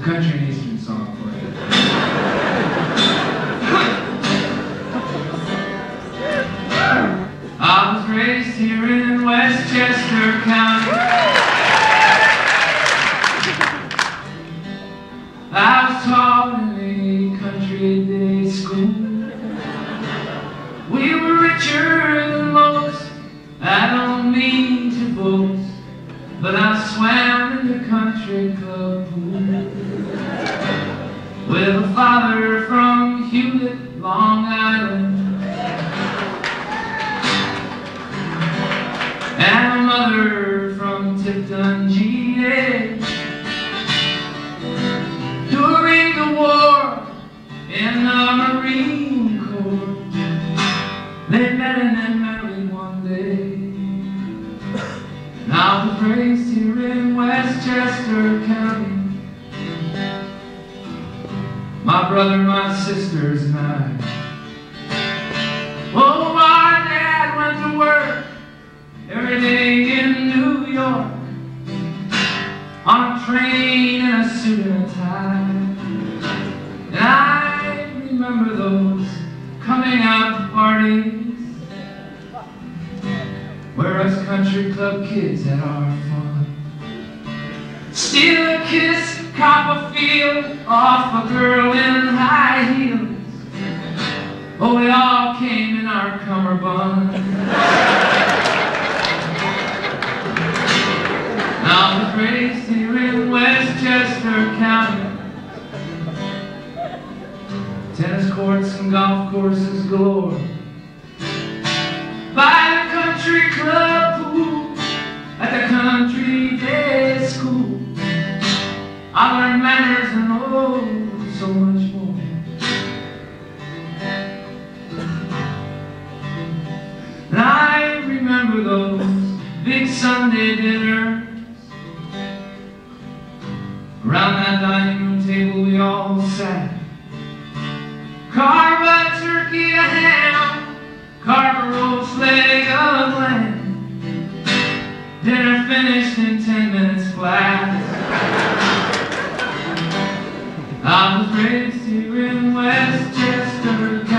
country and eastern song for you. I was raised here in Westchester County. I was taught in a country day school. We were richer than most. I don't mean to boast, but I swam in the country club pool with a father from Hewlett, Long Island, and a mother from Tipton, GA. During the war in the Marine Corps, they met and then married one day. I was raised here in Westchester County. My brother, my sisters, and I. Oh, our dad went to work every day in New York on a train in a suit and a tie. And I remember those coming out parties where us country club kids had our fun. Steal a kiss, cop a feel off a girl in high heels. Oh, we all came in our cummerbund. I was raised here in Westchester County. Tennis courts and golf courses galore. By the country club pool, at the country day school, I learned manners and oh, so much more. And I remember those big Sunday dinners. Around that dining room table we all sat. Carve a turkey, a ham, carve a roast leg of lamb. Dinner finished in 10 minutes flat. I was raised here in Westchester